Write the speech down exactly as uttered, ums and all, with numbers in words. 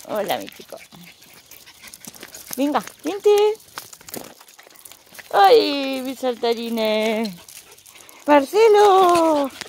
Hola, mi chico. Venga, vente. ¡Ay, mis saltarines! ¡Marcelo!